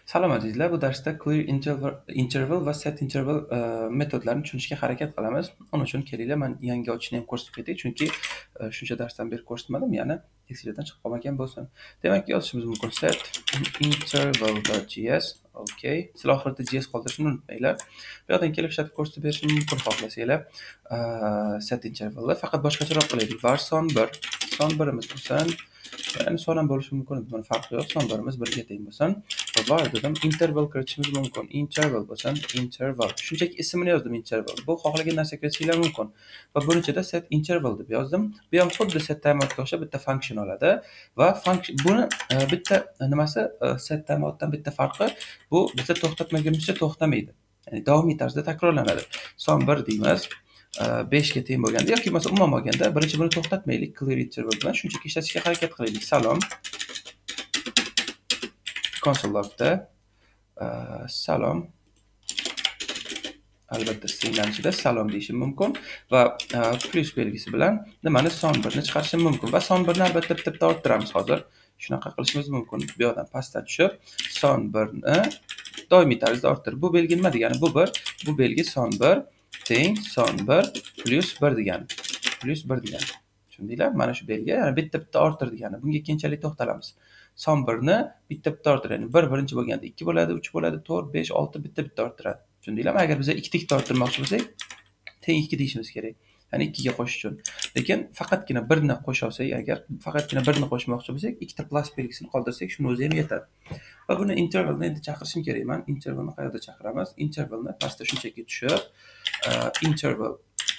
Salom azizlar, bu darsda clear interval va set interval metodlarini tushunishga harakat qilamiz. Uning uchun kelinglar, men yangi ochishni ham ko'rsatib ketay, chunki shuncha darsdan beri ko'rsatmadim, ya'ni eskilardan chiqib qolmagan bo'lsin. Demak, yozishimiz mumkin set interval.js. Okay. Sizlar oxirida js qoldirishni unutmanglar. Bu yoqdan kelib ishlatib ko'rsatib berishim mumkin xohlasanglar. Set intervalni faqat boshqacharoq qilaylik. Var son birimiz bo'lsin. Yani son ham bo'lishi mumkin, buni farqi yo'q. Son birimiz 1 ga teng bo'lsin. Va var dedim, interval kiritishimiz mumkin. Interval bo'lsin, interval. Shunchaki ismini yozdim interval. Bu xohlagan narsa kiritishinglar mumkin. Va buni ichida set interval deb yozdim. Bu ham xuddi set timeoutga o'xshab bitta function oladi va buni bitta nimasi set timeoutdan bitta farqi bu biza to'xtatmagunimizcha to'xtamaydi. Ya'ni davomiy tarzda takrorlanadi. Son 1 deymiz. 5 ga teng bo'lganda yoki bo'lmasa umuman olganda birinchi buni to'xtatmaylik, clear interval bilan shunchaki ishlatishga harakat qilaylik. Salom. Console logda salom. Albatta stringlanishida salom deyishim mumkin va plus belgisi bilan nimani son 1 ni chiqarishim mumkin va son 1 ni albatta bitta orttiramiz hozir. Shunaqa qilishimiz mumkin. Bu yerdan pastdan tushib son 1 ni doimiy tarzda orttirib. Bu belgi nima degani? Bu belgi son 1 teng son 1 plus 1 degani. Plus 1 degani. Tushundinglar? Mana shu belgi, ya'ni bitta orttir degani. Bunga keyinchalik to'xtalamiz. Son 1 ni bitta orttir, ya'ni 1 birinchi bo'lganda 2 bo'ladi, 3 bo'ladi, 4, 5, 6 bitta orttiradi. Tushundinglarmi? Agar biz 2 ta orttirmoqchi bo'lsak, teng 2 deyishimiz kerak. Ya'ni 2 ga qo'shish uchun. Lekin faqatgina 1 ni qo'sha olsak, agar faqatgina 1 ni qo'shmoqchi bo'lsak, 2 ta plus belgisini qoldirsak, shuni o'zi ham yetadi. Va buni intervalni endi chaqirishim kerak. Men intervalni qayerda chaqiramiz? Intervalni pastda shunchaki tushib, interval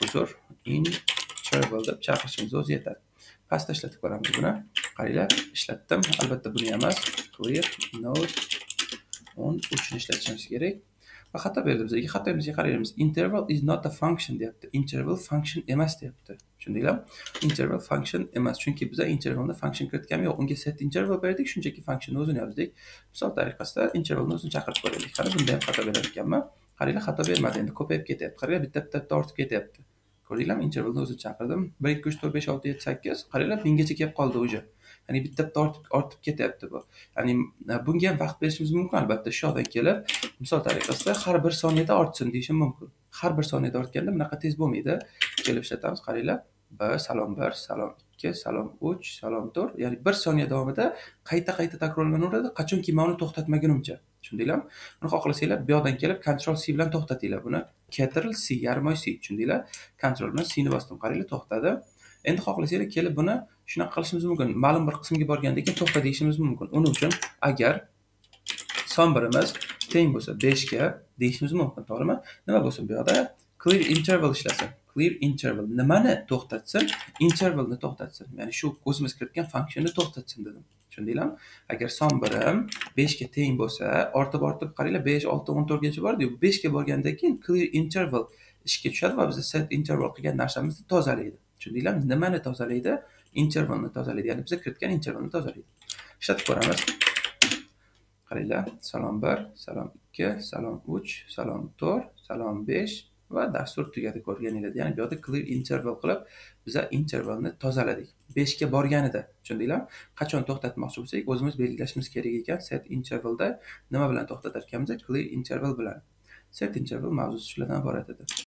deb chaqirishimiz o'zi yetadi. Pastda ishlatib ko'ramiz buni. Qaranglar, ishlatdim. Albatta buni emas, clear node 13 ni ishlatishimiz kerak. Va xato berdi bizga. Xatoyimizga qaraymiz. Interval is not a function deyapti. Interval function emas deyapti. Tushundinglarmi? Interval function emas. Chunki biz intervalni function kiritganimiz yo'q. Unga set interval berdik, shunchaki functionni o'zini yozdik. Misol tariqasida intervalni o'zini chaqirib ko'raylik. Qani bunda ham xato berar ekanmi? Qaranglar, xato bermadi. Endi ko'payib ketyapti. Qaranglar, bitta ortib ketyapti. Ko'rdinglarmi? Intervalni o'zini chaqirdim. 1 2 3 4 5 6 7 8. Qaranglar, minggacha kelib qoldi o'ja. Ya'ni bitta ortib ketyapti bu. Ya'ni bunga ham vaqt berishimiz mumkin albatta. Shu yoqdan kelib, misol tariqasida har 1 soniyada ortsin deyishim mumkin. Har 1 soniyada ortganda bunaqa tez bo'lmaydi. Kelib ishlatamiz, qaranglar. 1, salom 1, salom 2, salom 3, salom 4. Ya'ni 1 soniya davomida qayta takrorlanaveradi, qachonki men uni to'xtatmagunimcha. Tushundinglarmi? Buni xohlasanglar, bu yoqdan kelib Ctrl C bilan to'xtatinglar buni. Ctrl C, yarmoy C, tushundinglar? Ctrl bilan C ni bosdim. Qaranglar, to'xtadi. Endi xohlasanglar kelib buni shunaqa qilishimiz mumkin. Ma'lum bir qismga borgandan keyin to'xta deyishimiz mumkin. Uning uchun agar son birimiz teng bo'lsa 5 ga deyishimiz mumkin, to'g'rimi? Nima bo'lsin bu yoqda? Clear interval ishlasin. Clear interval nimani to'xtatsin? Intervalni to'xtatsin. Ya'ni shu o'zimiz kiritgan funksionni to'xtatsin dedim. Tushundinglarmi? Agar son birim 5 ga teng bo'lsa, ortib qaranglar, 5, 6, 14 gacha bordi-yu. 5 ga borgandan keyin clear interval ishga tushadi va biz set interval qilgan narsamizni tozalaydi. Tushundinglarmi? Nimani tozalaydi? Intervalni tozalaydi. Ya'ni biz kiritgan intervalni tozalaydi. Ishlatib ko'ramiz. Qaranglar, salom 1, salom 2, salom 3, salom 4, salom 5 va dastur tugadi, ko'rganinglar. Ya'ni bu yerda clear interval qilib biz intervalni tozaladik. 5 ga borganida, tushundinglarmi? Qachon to'xtatmoqchi bo'lsak, o'zimiz belgilashimiz kerak ekan. Set intervalda nima bilan to'xtatar ekanmiz? Clear interval bilan. Set interval mavzusi shulardan iborat edi.